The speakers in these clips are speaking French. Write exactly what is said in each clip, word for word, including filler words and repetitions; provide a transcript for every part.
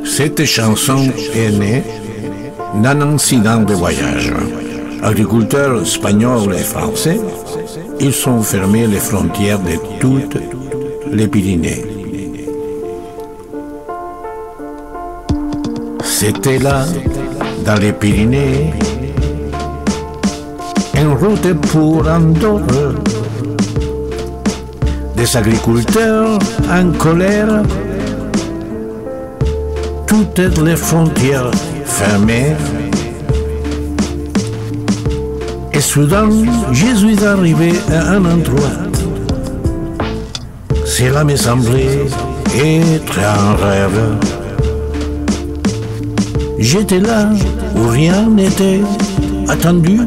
Cette chanson est née d'un incident de voyage. Agriculteurs espagnols et français, ils ont fermé les frontières de toutes les Pyrénées. C'était là, dans les Pyrénées, en route pour Andorre. Des agriculteurs en colère, toutes les frontières fermées. Et soudain, je suis arrivé à un endroit. Cela me semblait être un rêve. J'étais là où rien n'était attendu.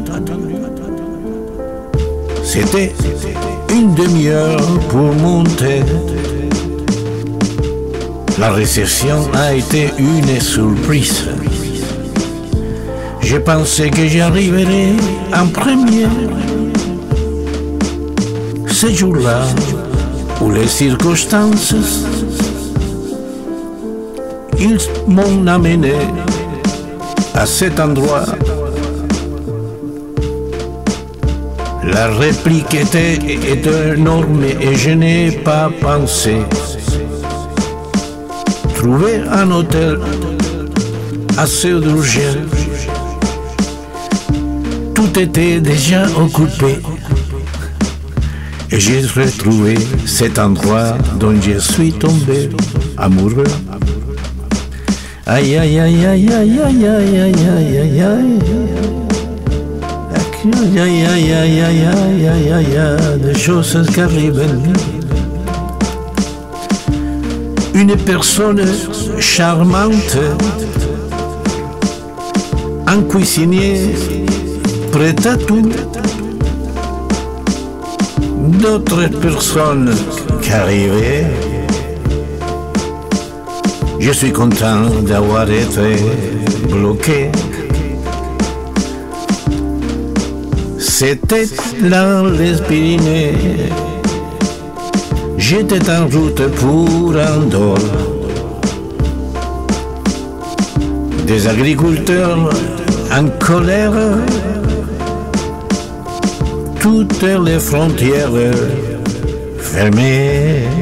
C'était une demi-heure pour monter. La réception a été une surprise. Je pensais que j'arriverais en premier. Ce jour-là, où les circonstances, ils m'ont amené à cet endroit. La réplique était, était énorme et je n'ai pas pensé trouver un hôtel assez urgent. Tout était déjà occupé et j'ai retrouvé cet endroit dont je suis tombé amoureux. Aïe aïe aïe aïe aïe aïe aïe aïe aïe aïe aïe. Aïe aïe aïe aïe aïe aïe aïe aïe aïe, des choses qui arrivent. Une personne charmante, un cuisinier prêt à tout, d'autres personnes qui arrivaient. Je suis content d'avoir été bloqué. C'était là les Pyrénées. J'étais en route pour Andorre. Des agriculteurs en colère, toutes les frontières fermées.